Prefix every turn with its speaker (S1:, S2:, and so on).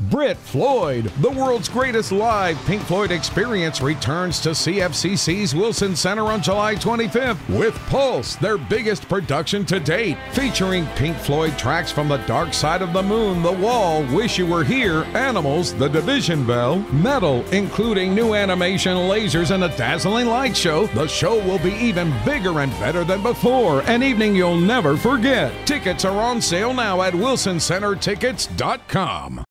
S1: BRIT FLOYD, the world's greatest live Pink Floyd experience, returns to CFCC's Wilson Center on July 25th with Pulse, their biggest production to date, featuring Pink Floyd tracks from The Dark Side of the Moon, The Wall, Wish You Were Here, Animals, The Division Bell, Metal, including new animation, lasers, and a dazzling light show. The show will be even bigger and better than before, an evening you'll never forget. Tickets are on sale now at wilsoncentertickets.com.